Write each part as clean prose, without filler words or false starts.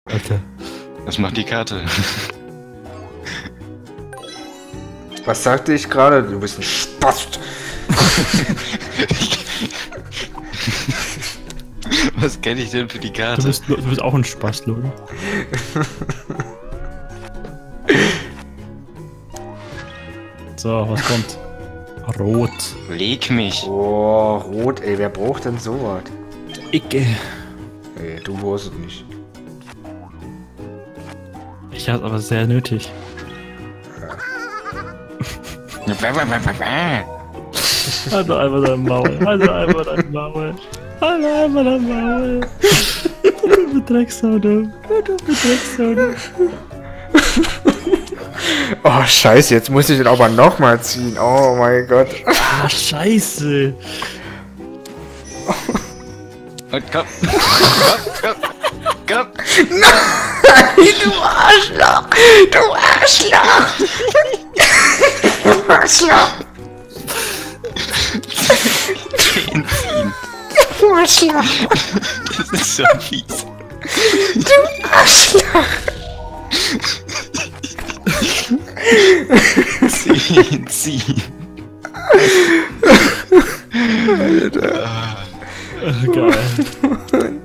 Alter. Was macht die Karte? Was sagte ich gerade? Du bist ein Spast. Was kenne ich denn für die Karte? Du bist auch ein Spaß, Logan. So, was kommt? Rot. Leg mich. Oh, rot, ey, wer braucht denn sowas? Icke. Ey, du brauchst es nicht. Ich hab's aber sehr nötig. Also einfach dein Maul. Also einfach dein Maul. Also einfach dein Maul. Du Drecksau, du. Du Drecksau, du. Oh, scheiße, jetzt muss ich den aber nochmal ziehen. Oh mein Gott. Ah, scheiße. Und komm. Komm. Nein, du Arschloch. Du Arschloch. Du Arschloch. Ziehen. Du Arschloch. Das ist so fies. Du Arschloch. Ziehen. Alter. Geil.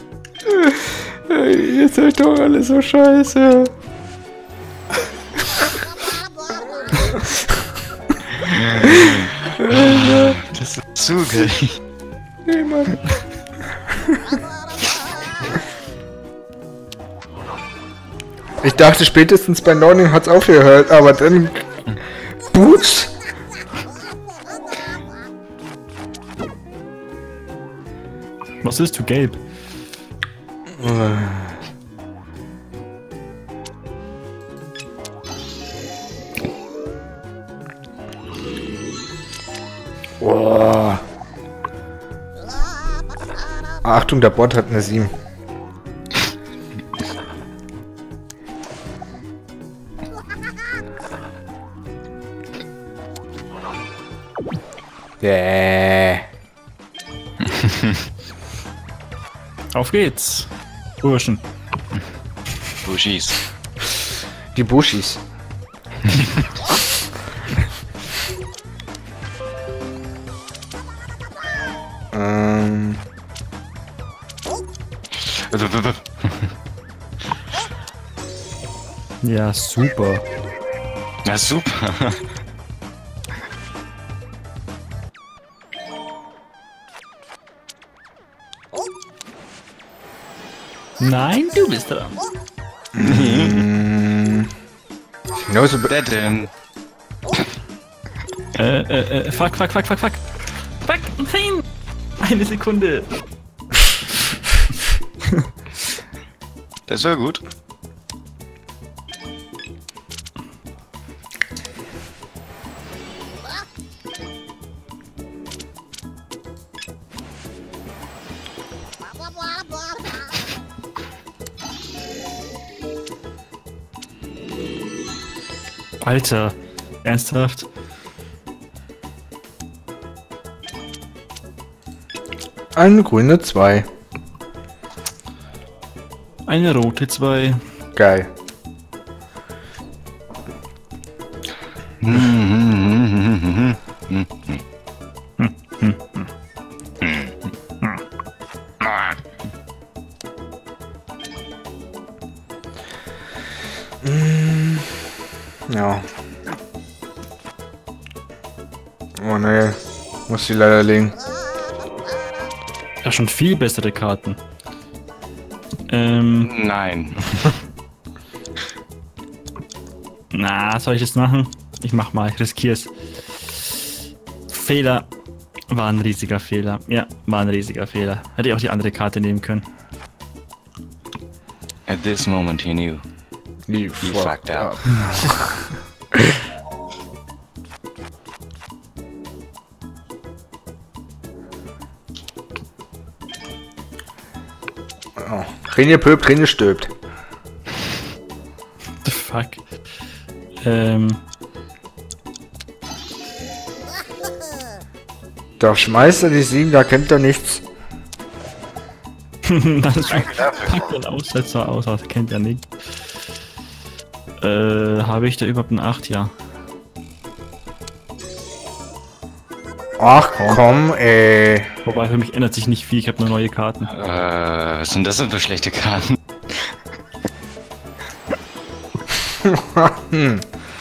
Ey, ihr seid doch alle so scheiße. Das ist zu geil. Nee, Mann. Ich dachte spätestens bei 9 hat's aufgehört, aber dann... Boots? Was ist du gelb? Oh. Achtung, der Bot hat eine 7. Auf geht's. Burschen. Buschis. Die Buschis. Ja, super. Ja, super. Nein, du bist dran. No, so Der denn? Fuck. Fuck, nein! Eine Sekunde. Das war gut. Alter, ernsthaft? eine grüne 2. Eine rote 2. Geil. Ja. Oh ne, muss sie leider legen. Ja, schon viel bessere Karten. Nein. Na, soll ich das machen? Ich mach mal, ich riskier's. Fehler. War ein riesiger Fehler. Ja, war ein riesiger Fehler. Hätte ich auch die andere Karte nehmen können. At this moment he knew. You fucked up. Oh. Träne pöbt, Träne stirbt. The fuck? Da schmeißt er die 7, da kennt er nichts. Das ist Danke dafür. packt den Aussetzer aus, das kennt er nicht. Habe ich da überhaupt ein 8? Ja. Ach komm, ey. Wobei für mich ändert sich nicht viel, ich habe nur neue Karten. Was sind das denn für schlechte Karten? Hm.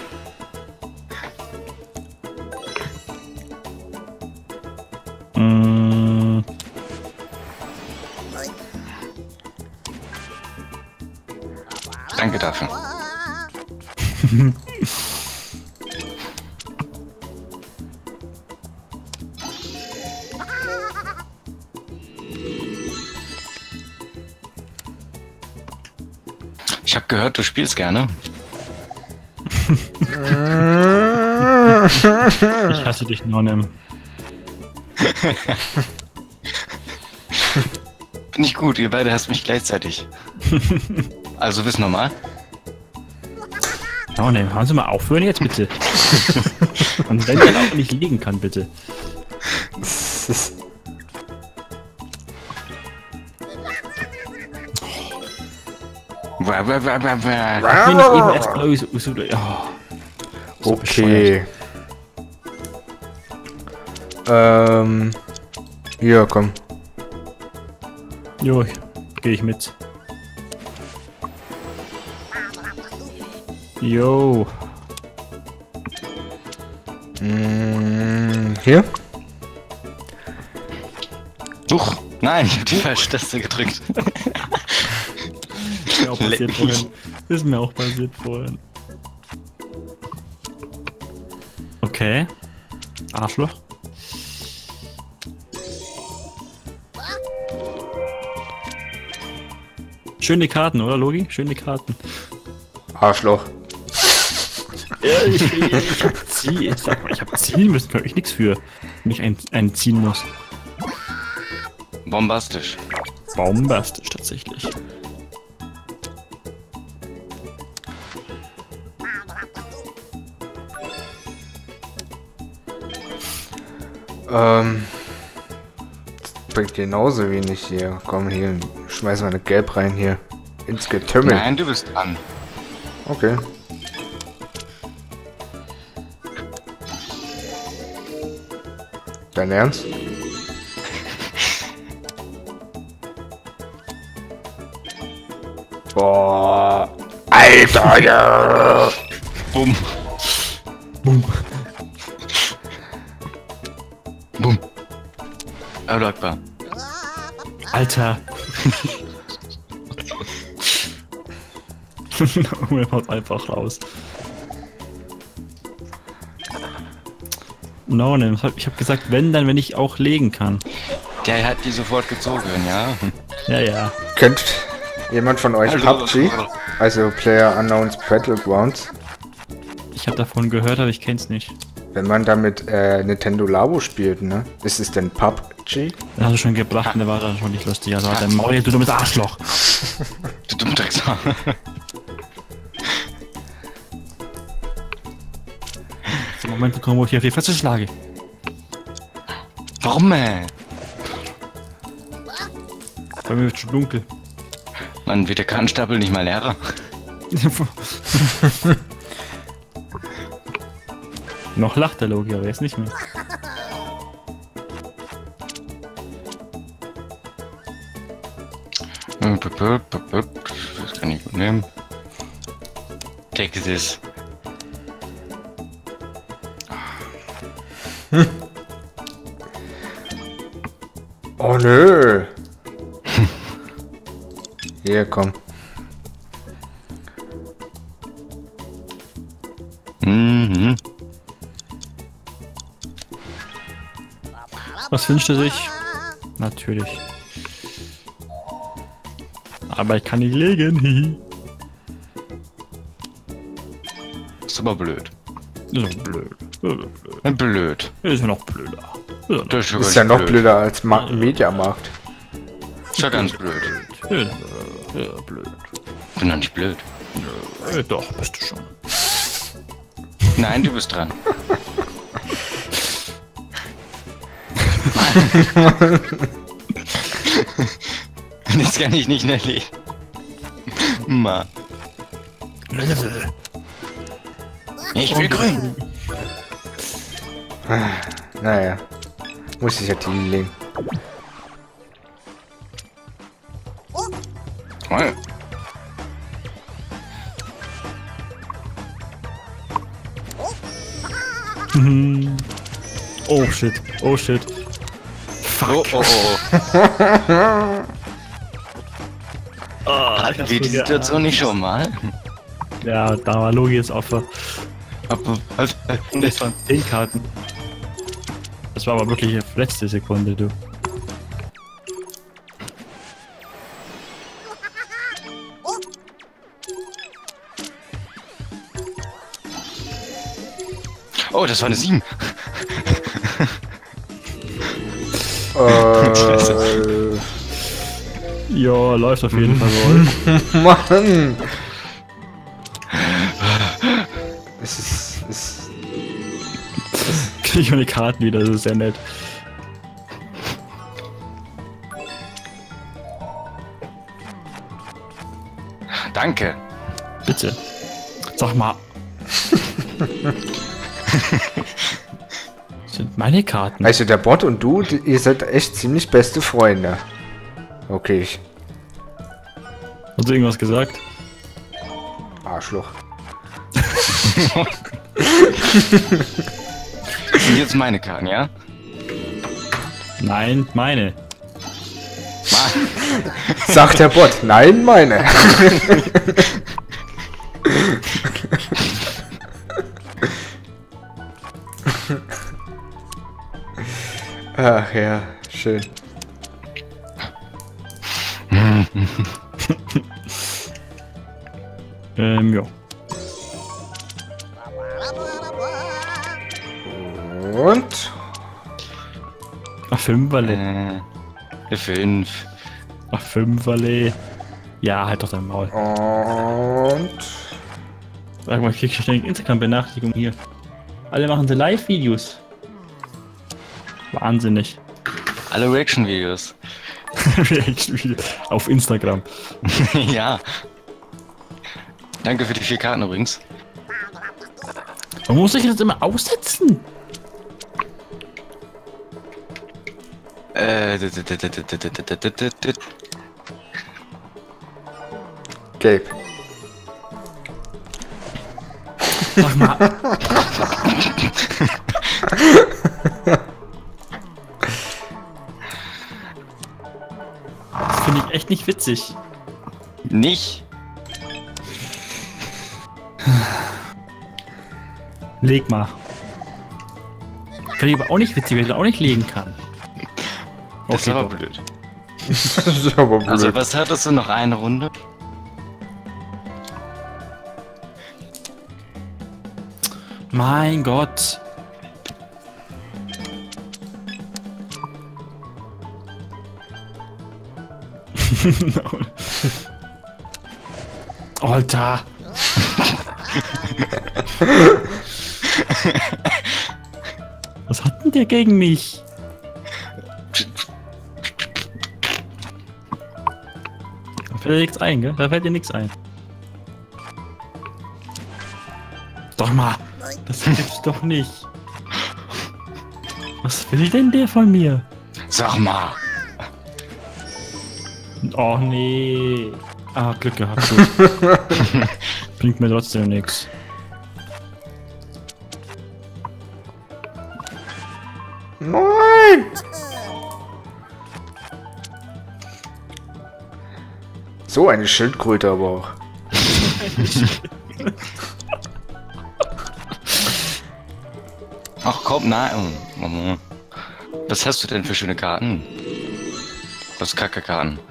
Mm, Danke dafür. Ich habe gehört, du spielst gerne. ich hasse dich, Nonem. Bin ich gut, ihr beide hasst mich gleichzeitig. Also wisst normal. Nonem, hören Sie mal aufhören jetzt bitte. Und wenn er auch nicht liegen kann, bitte. Ich bin nicht eben erst glaube ich so Okay. Hier, komm. Jo, gehe ich mit. Jo. Hier? Huch, nein, ich hab die falsche Taste gedrückt. Ist mir auch passiert vorhin. Ist mir auch passiert vorhin. Okay. Arschloch. Schöne Karten, oder Logi? Schöne Karten. Arschloch. Ja, ich hab ziehen. Ich sag mal, ich hab ziehen müssen, kann ich nichts für. Wenn ich einen ziehen muss. Bombastisch. Bombastisch tatsächlich. Bringt genauso wenig hier. Komm hier, schmeiß mal eine Gelb rein hier. Ins Getümmel. Nein, du bist dran. Okay. Dein Ernst? Boah. Alter, ja. Bumm. Boom. Bumm. Akbar. Alter. Er haut einfach raus. No, ne, ich hab gesagt, wenn, dann wenn ich auch legen kann. Der hat die sofort gezogen, ja. Ja, ja. Kennt jemand von euch PUBG? Also Player Unknowns Battlegrounds? Ich habe davon gehört, aber ich kenn's nicht. Wenn man damit Nintendo Labo spielt, ne? Ist es denn PUBG? Den hast du schon gebracht und der war dann schon nicht lustig. Also hat der Maul, du dummes Arschloch. Du dumme Drecksau. Zum Moment gekommen, wo ich hier auf die Fresse schlage. Warum, Bei mir wird schon dunkel. Man wird der Kartenstapel nicht mal leerer. Noch lacht der Logi, aber jetzt nicht mehr. Das kann ich gut nehmen. Take this. Oh nö. Hier, komm. Mhm. Was wünscht er sich? Natürlich. Aber ich kann nicht legen. Ist aber blöd. Das ist blöd. Blöd. Das ist ja noch blöder. Das Ist ja noch blöder als Mediamarkt. Ist ja ganz blöd. Ja, blöd. Bin doch nicht blöd. Doch, bist du schon. Nein, du bist dran. Das kann ich nicht erleben. Ma. Ich will grün. Naja. Muss ich ja Team legen. Toll. Oh shit, oh shit. Oh, oh, oh. Hatten wir die Situation nicht schon mal? Ja, da war Logi das Opfer. Was? Das waren 10 Karten. Das war aber wirklich auf letzte Sekunde, du. Oh, das war eine 7. Ja, läuft auf jeden Fall wohl. Mann! Es Krieg ich meine Karten wieder, das ist sehr nett. Danke. Bitte. Sag mal. Das sind meine Karten. Also der Bot und du, ihr seid echt ziemlich beste Freunde. Okay, Hast du irgendwas gesagt? Arschloch. Das sind jetzt meine Karten, ja? Nein, meine. Sagt der Bot. Nein, meine. Ach ja, schön. Ja. Und? Ach, 5erle. 5. Ach, 5erle. Ja, halt doch dein Maul. Und? Sag mal, ich krieg schon ständig Instagram-Benachrichtigungen hier. Alle machen sie Live-Videos. Wahnsinnig. Alle Reaction-Videos. Reaction-Videos. Auf Instagram. Ja. Danke für die 4 Karten übrigens. Warum muss ich das immer aussetzen? Gelb. Sag mal. Das finde ich echt nicht witzig. Nicht. Leg mal. Finde ich aber auch nicht witzig, weil ich auch nicht legen kann. Das ist Okay, aber doch. blöd. Das ist aber blöd. Also was hattest du noch eine Runde? Mein Gott. Alter. Was hat denn der gegen mich? Da fällt dir nichts ein, gell? Da fällt dir nichts ein. Doch mal. Das gibt's doch nicht. Was will denn der von mir? Sag mal. Oh nee. Ah, Glück gehabt. Du. Bringt mir trotzdem nichts. Nein! So eine Schildkröte aber auch. Ach komm, nein. Was hast du denn für schöne Karten? Was Kacke-Karten?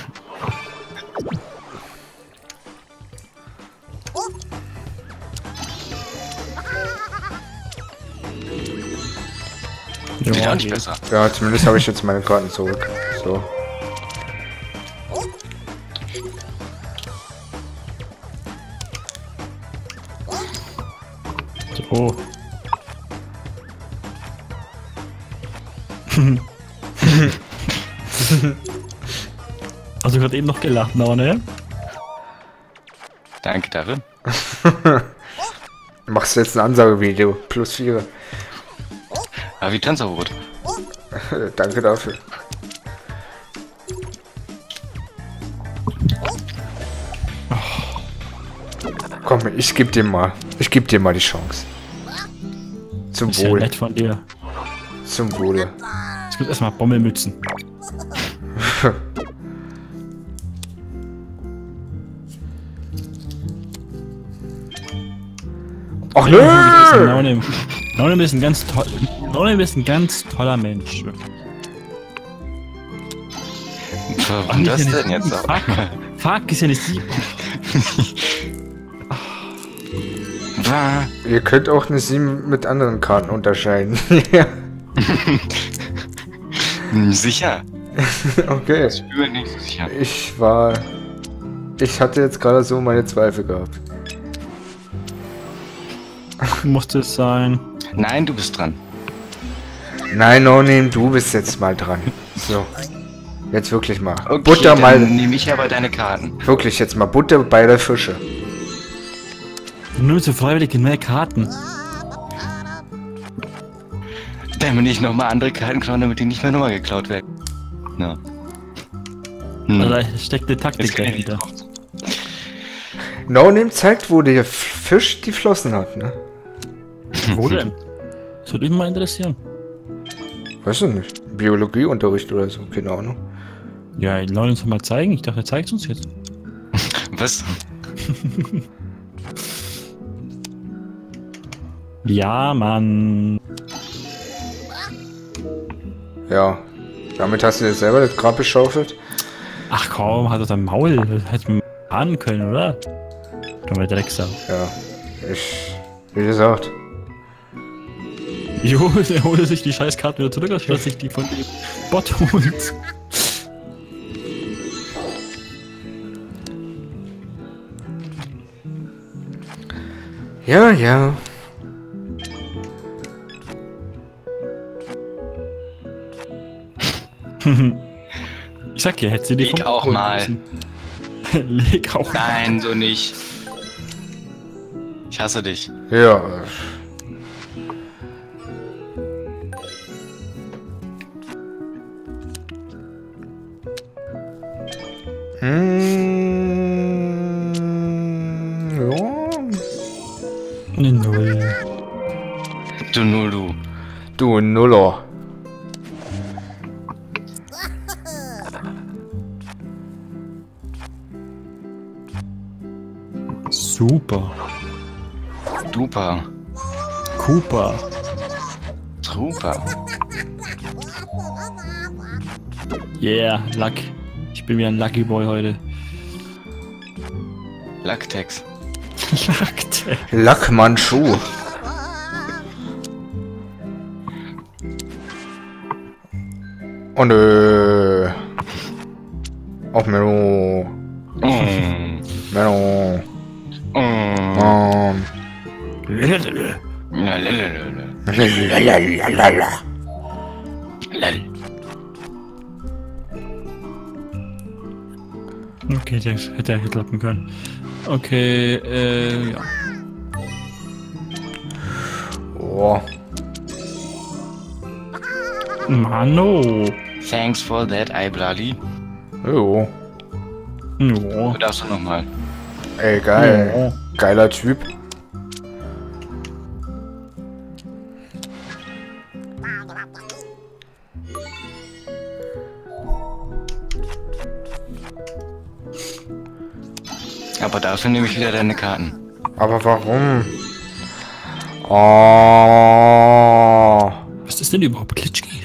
Wird auch nicht besser. Ja, zumindest habe ich jetzt meine Karten zurück. So. Oh. Hast du gerade eben noch gelacht, ne? Danke dafür. Machst du jetzt ein Ansagevideo? +4. Aber wie Tanzerbrot. Danke dafür. Komm, ich geb dir mal die Chance. Zum Ist ja Wohl. nett von dir. Zum Wohle. Es gibt erstmal Bommelmützen. Ach nö! Naunim ist ein ganz toll. Naunim ist ein ganz toller Mensch. Warum das denn jetzt auch? Fuck ist ja nicht sie. Ihr könnt auch eine 7 mit anderen Karten unterscheiden. Ja. Sicher. Okay. Ich bin mir nicht so sicher. Ich hatte jetzt gerade so meine Zweifel gehabt. Musste es sein. Nein, du bist dran. Nein, Noname, du bist jetzt mal dran. So. Jetzt wirklich mal. Okay, Butter dann mal. nehme ich aber deine Karten. Wirklich jetzt mal Butter bei der Fische. Du nimmst so freiwillig mehr Karten. Damit ich nochmal andere Karten klauen, damit die nicht mehr nochmal geklaut werden. Ja. Also da steckt eine Taktik Jetzt kann ich nicht dahinter. drauf. Noname zeigt, wo der Fisch die Flossen hat, ne? Wo denn? Das würde mich mal interessieren. Weiß ich nicht. Biologieunterricht oder so, keine Ahnung. Ja, Leute uns mal zeigen. Ich dachte, er zeigt uns jetzt. Was? Ja, Mann. Ja. Damit hast du dir selber das Grab geschaufelt? Ach komm, hat er dein Maul. Hätte man ahnen können, oder? Dummer Drecksau. Ja. Wie gesagt. Jo, der holt sich die Scheißkarten wieder zurück, anstatt sich die von dem Bot holt. Ja, ja. Ich sag ja, hätte sie die Leg vom auch holen mal. müssen. Leg auch mal. Nein, so nicht. Ich hasse dich. Ja. Ja. Eine Null. Du nur du. Du Nuller. Super. Duper. Cooper. Super. Yeah, Luck. Ich bin wie ein Lucky Boy heute. Lacktex. Lackte. Lackmannschuh. Oh nö. Auf Melo. Mm. Melo. Mm. Lalalala. Lal. Okay, das hätte er klappen können. Okay, ja. Oh. Mano. Thanks for that, Iblali. Jo. Jo. Du darfst du nochmal. Ey, geil. Geiler Typ. Aber dafür nehme ich wieder deine Karten. Aber warum? Oh. Was ist denn überhaupt Klitschki?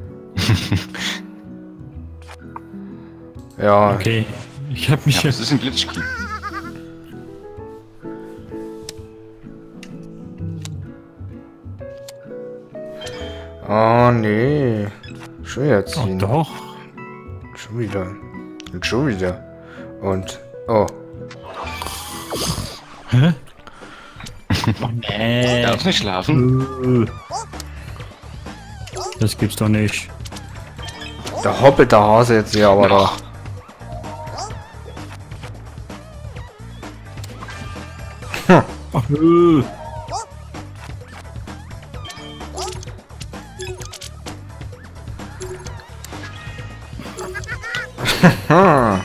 Ja. Okay. Ich hab mich Ja, das ist ein Glitchkey. Oh nee. Schon wieder Oh, ziehen. doch. Schon wieder. Und schon wieder. Und. Oh. Hä? Oh, nee. Darfst nicht schlafen? Das gibt's doch nicht. Da hoppelt der Hase jetzt hier aber doch. Ach, nö. Hm.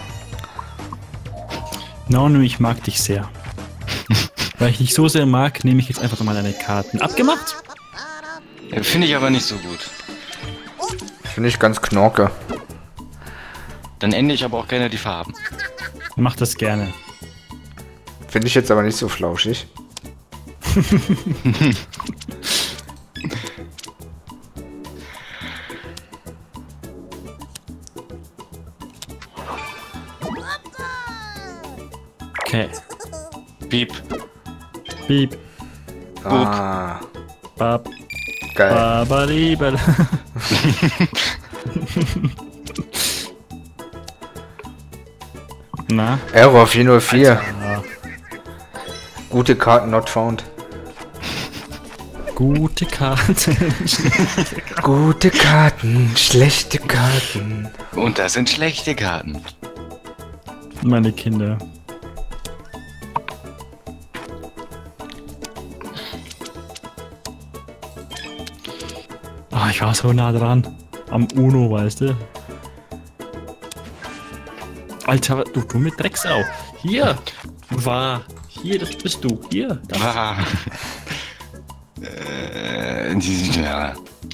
Nanu, ich mag dich sehr. Weil ich dich so sehr mag, nehme ich jetzt einfach mal deine Karten. Abgemacht? Finde ich aber nicht so gut. Finde ich ganz knorke. Dann ändere ich aber auch gerne die Farben. Mach das gerne. Finde ich jetzt aber nicht so flauschig. Okay. Piep. Piep. Ah, Bab. geil. Babadibal. Na? Error 404. Ah, Gute Karten not found. gute Karte. Gute Karten, schlechte Karten. Und das sind schlechte Karten. Meine Kinder. Ah, ich war so nah dran. Am Uno, weißt du? Alter, du dumme Drecksau. Hier. War. Hier, das bist du. Hier. Da. Ah. Ja.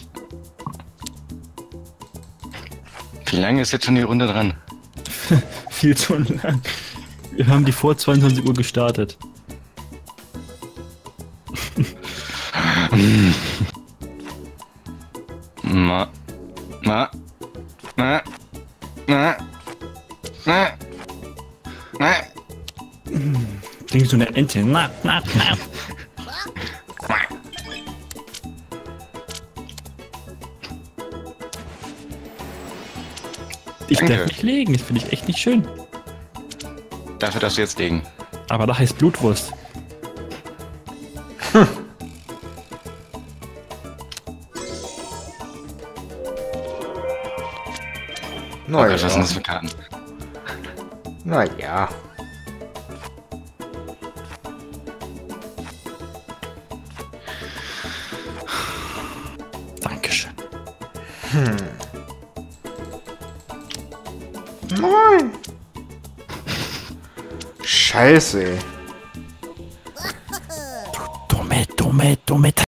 Wie lange ist jetzt schon die Runde dran? Viel zu lang. Wir haben die vor 22 Uhr gestartet. Ma. Ma. Ma. Ma. Ma. Ma. Klingt so eine Ente. Na, na, na. Ich Danke. darf nicht legen, das finde ich echt nicht schön. Dafür darfst du jetzt legen. Aber da heißt Blutwurst. Oh Gott, was sind das für Karten? Naja. Dankeschön. Nein. Scheiße. Dumme, dumme, dumme